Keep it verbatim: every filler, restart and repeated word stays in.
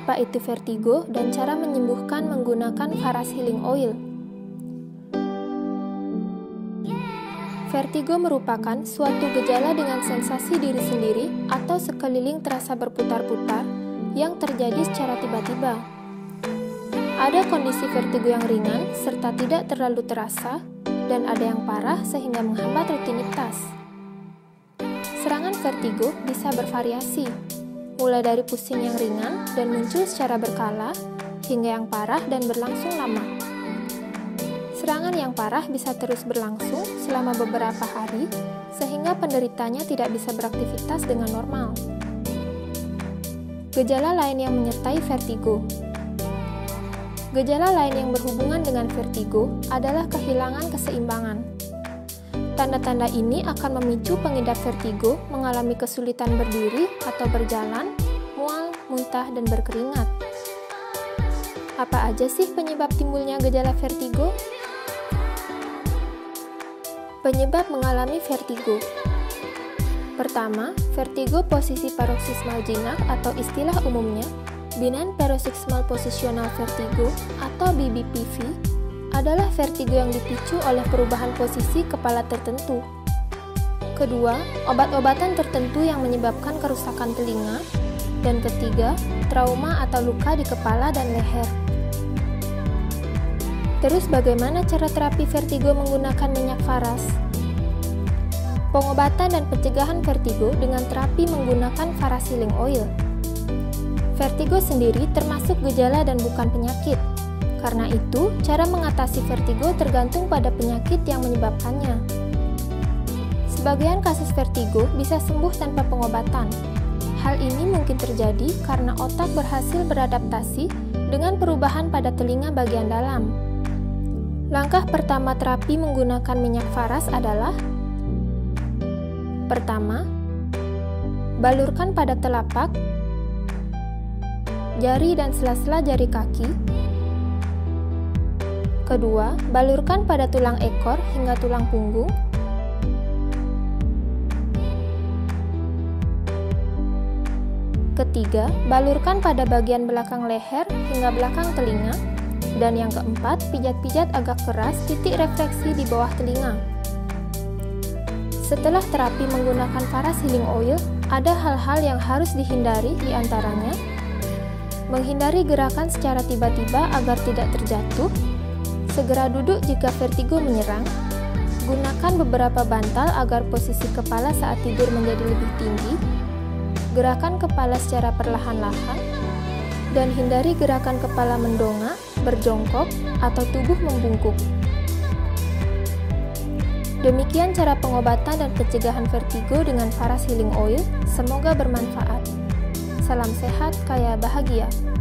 apa itu vertigo dan cara menyembuhkan menggunakan Pharas Healing Oil. Vertigo merupakan suatu gejala dengan sensasi diri sendiri atau sekeliling terasa berputar-putar yang terjadi secara tiba-tiba. Ada kondisi vertigo yang ringan serta tidak terlalu terasa, dan ada yang parah sehingga menghambat rutinitas. Serangan vertigo bisa bervariasi, mulai dari pusing yang ringan dan muncul secara berkala, hingga yang parah dan berlangsung lama. Serangan yang parah bisa terus berlangsung selama beberapa hari, sehingga penderitanya tidak bisa beraktivitas dengan normal. Gejala lain yang menyertai vertigo. Gejala lain yang berhubungan dengan vertigo adalah kehilangan keseimbangan. Tanda-tanda ini akan memicu pengidap vertigo mengalami kesulitan berdiri atau berjalan, mual, muntah, dan berkeringat. Apa aja sih penyebab timbulnya gejala vertigo? Penyebab mengalami vertigo. Pertama, vertigo posisi paroksismal jinak atau istilah umumnya Benign Paroxysmal Positional Vertigo atau B B P V adalah vertigo yang dipicu oleh perubahan posisi kepala tertentu. Kedua, obat-obatan tertentu yang menyebabkan kerusakan telinga. Dan ketiga, trauma atau luka di kepala dan leher. Terus bagaimana cara terapi vertigo menggunakan minyak Pharas? Pengobatan dan pencegahan vertigo dengan terapi menggunakan Pharas Healing Oil. Vertigo sendiri termasuk gejala dan bukan penyakit. Karena itu, cara mengatasi vertigo tergantung pada penyakit yang menyebabkannya. Sebagian kasus vertigo bisa sembuh tanpa pengobatan. Hal ini mungkin terjadi karena otak berhasil beradaptasi dengan perubahan pada telinga bagian dalam. Langkah pertama terapi menggunakan minyak Pharas adalah: pertama, balurkan pada telapak, jari dan sela-sela jari kaki. Kedua, balurkan pada tulang ekor hingga tulang punggung. Ketiga, balurkan pada bagian belakang leher hingga belakang telinga. Dan yang keempat, pijat-pijat agak keras titik refleksi di bawah telinga. Setelah terapi menggunakan Pharas Healing Oil, ada hal-hal yang harus dihindari, diantaranya menghindari gerakan secara tiba-tiba agar tidak terjatuh, segera duduk jika vertigo menyerang, gunakan beberapa bantal agar posisi kepala saat tidur menjadi lebih tinggi, gerakan kepala secara perlahan-lahan, dan hindari gerakan kepala mendongak, berjongkok, atau tubuh membungkuk. Demikian cara pengobatan dan pencegahan vertigo dengan Pharas Healing Oil. Semoga bermanfaat. Salam sehat, kaya bahagia.